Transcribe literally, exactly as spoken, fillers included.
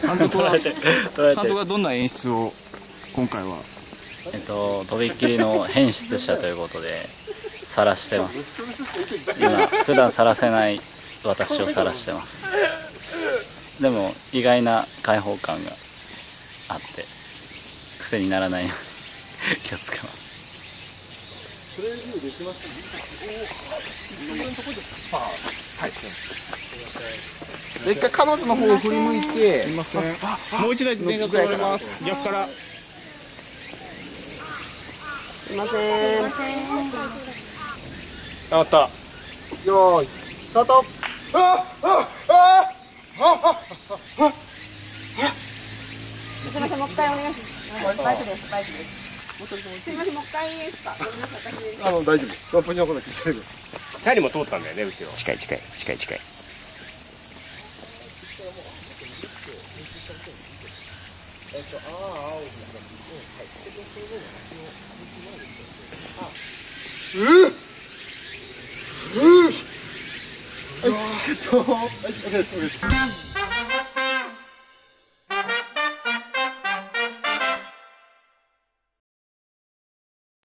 監督は監督はどんな演出を今回は？ えっととびっきりの変質者ということで晒してます。今普段晒せない私を晒してます。でも意外な開放感があって癖にならないように気をつけます。 それできます。はい。一回彼女の方を振り向いて。 すみません。もう一台電話取られます。逆から。 すみません。 あった。 よーい、スタート。あああああ。 すみません、もう一回お願いします。大丈夫です、大丈夫です。すみません、もう一回いいですか。 あの大丈夫です。ワップに残らなくて大丈夫です。 チャリも通ったんだよね、後ろ。 近い近い近い近い。 えっと、ああ、青に。うう。うう。えっと、はい、そうです。